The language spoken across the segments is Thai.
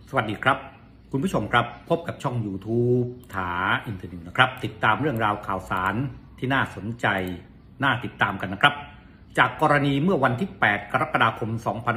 สวัสดีครับคุณผู้ชมครับพบกับช่อง YouTube ถาอินเทอร์เน็ตนะครับติดตามเรื่องราวข่าวสารที่น่าสนใจน่าติดตามกันนะครับจากกรณีเมื่อวันที่ 8 กรกฎาคม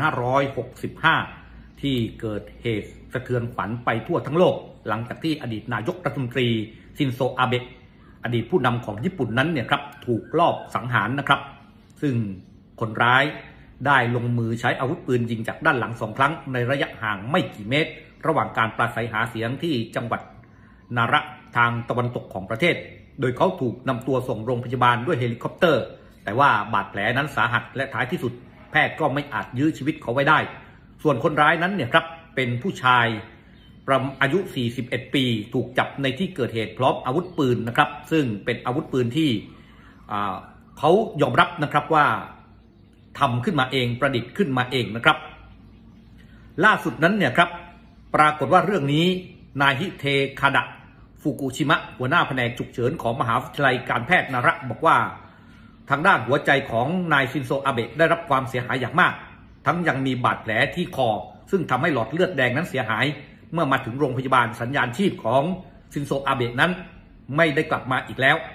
2565 ที่เกิดเหตุสะเทือนขวัญไปทั่วทั้งโลกหลังจากที่อดีตนายกรัฐมนตรีชินโซอาเบะอดีตผู้นำของญี่ปุ่นนั้นเนี่ยครับถูกลอบสังหารนะครับซึ่งคนร้ายได้ลงมือใช้อาวุธปืนยิงจากด้านหลัง2 ครั้งในระยะห่างไม่กี่เมตรระหว่างการปราศัยหาเสียงที่จังหวัดนาระทางตะวันตกของประเทศโดยเขาถูกนำตัวส่งโรงพยาบาลด้วยเฮลิคอปเตอร์แต่ว่าบาดแผลนั้นสาหัสและท้ายที่สุดแพทย์ก็ไม่อาจยื้อชีวิตเขาไว้ได้ส่วนคนร้ายนั้นเนี่ยครับเป็นผู้ชายอายุ41 ปีถูกจับในที่เกิดเหตุพร้อมอาวุธปืนนะครับซึ่งเป็นอาวุธปืนที่เขายอมรับนะครับว่าทำขึ้นมาเองประดิษฐ์ขึ้นมาเองนะครับล่าสุดนั้นเนี่ยครับปรากฏว่าเรื่องนี้นายฮิเทคาดะฟุกุชิมะหัวหน้าแผนกฉุกเฉินของมหาวิทยาลัยการแพทย์นาระบอกว่าทางด้านหัวใจของนายชินโซอาเบะได้รับความเสียหายอย่างมากทั้งยังมีบาดแผลที่คอซึ่งทำให้หลอดเลือดแดงนั้นเสียหายเมื่อมาถึงโรงพยาบาลสัญญาณชีพของชินโซอาเบะนั้นไม่ได้กลับมาอีกแล้ว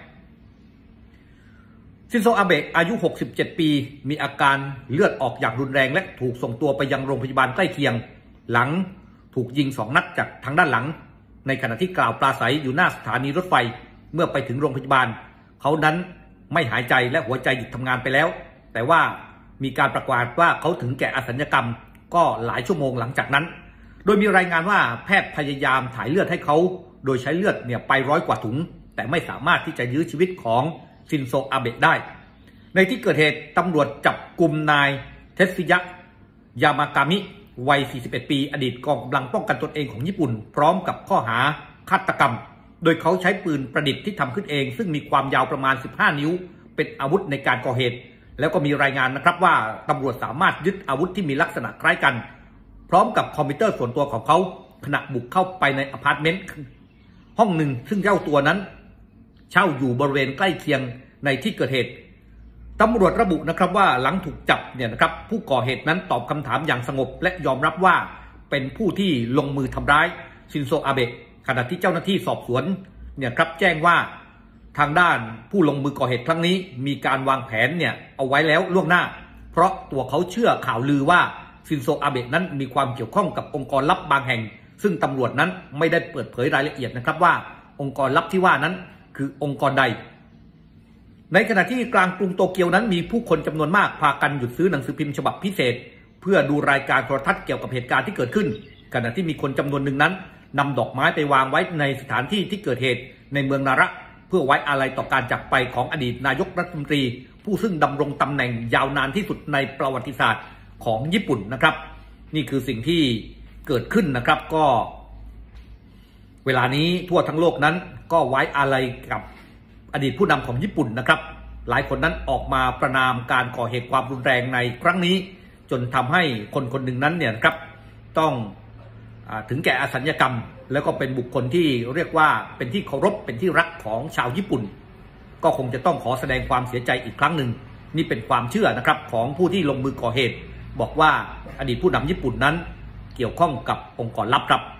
ชินโซอาเบะอายุ67 ปีมีอาการเลือดออกอย่างรุนแรงและถูกส่งตัวไปยังโรงพยาบาลใกล้เคียงหลังถูกยิง2 นัดจากทางด้านหลังในขณะที่กล่าวปราศัยอยู่หน้าสถานีรถไฟเมื่อไปถึงโรงพยาบาลเขานั้นไม่หายใจและหัวใจหยุดทำงานไปแล้วแต่ว่ามีการประกาศว่าเขาถึงแก่อสัญกรรมก็หลายชั่วโมงหลังจากนั้นโดยมีรายงานว่าแพทย์พยายามถ่ายเลือดให้เขาโดยใช้เลือดเนี่ยไป100 กว่าถุงแต่ไม่สามารถที่จะยื้อชีวิตของชินโซอาเบะได้ในที่เกิดเหตุตำรวจจับกุมนายเทสึยะยามากามิวัย41 ปีอดีตกองกำลังป้องกันตนเองของญี่ปุ่นพร้อมกับข้อหาฆาตกรรมโดยเขาใช้ปืนประดิษฐ์ที่ทำขึ้นเองซึ่งมีความยาวประมาณ15 นิ้วเป็นอาวุธในการก่อเหตุแล้วก็มีรายงานนะครับว่าตำรวจสามารถยึดอาวุธที่มีลักษณะคล้ายกันพร้อมกับคอมพิวเตอร์ส่วนตัวของเขาขณะบุกเข้าไปในอพาร์ตเมนต์ห้องหนึ่งซึ่งเจ้าตัวนั้นเช่าอยู่บริเวณใกล้เคียงในที่เกิดเหตุตำรวจระบุนะครับว่าหลังถูกจับเนี่ยนะครับผู้ก่อเหตุนั้นตอบคำถามอย่างสงบและยอมรับว่าเป็นผู้ที่ลงมือทำร้ายชินโซอาเบะขณะที่เจ้าหน้าที่สอบสวนเนี่ยครับแจ้งว่าทางด้านผู้ลงมือก่อเหตุครั้งนี้มีการวางแผนเนี่ยเอาไว้แล้วล่วงหน้าเพราะตัวเขาเชื่อข่าวลือว่าชินโซอาเบะนั้นมีความเกี่ยวข้องกับองค์กรลับบางแห่งซึ่งตำรวจนั้นไม่ได้เปิดเผยรายละเอียดนะครับว่าองค์กรลับที่ว่านั้นคือองค์กรใดในขณะที่กลางกรุงโตเกียวนั้นมีผู้คนจำนวนมากพากันหยุดซื้อหนังสือพิมพ์ฉบับพิเศษเพื่อดูรายการโทรทัศน์เกี่ยวกับเหตุการณ์ที่เกิดขึ้นขณะที่มีคนจำนวนหนึ่งนั้นนำดอกไม้ไปวางไว้ในสถานที่ที่เกิดเหตุในเมืองนาระเพื่อไว้อาลัยต่อการจากไปของอดีตนายกรัฐมนตรีผู้ซึ่งดำรงตำแหน่งยาวนานที่สุดในประวัติศาสตร์ของญี่ปุ่นนะครับนี่คือสิ่งที่เกิดขึ้นนะครับก็เวลานี้ทั่วทั้งโลกนั้นก็ไว้อาลัยกับอดีตผู้นำของญี่ปุ่นนะครับหลายคนนั้นออกมาประนามการก่อเหตุความรุนแรงในครั้งนี้จนทำให้คนคนหนึ่งนั้นเนี่ยครับต้องถึงแก่อสัญกรรมแล้วก็เป็นบุคคลที่เรียกว่าเป็นที่เคารพเป็นที่รักของชาวญี่ปุ่นก็คงจะต้องขอแสดงความเสียใจอีกครั้งหนึ่งนี่เป็นความเชื่อนะครับของผู้ที่ลงมือก่อเหตุบอกว่าอดีตผู้นำญี่ปุ่นนั้นเกี่ยวข้องกับองค์กรลับครับ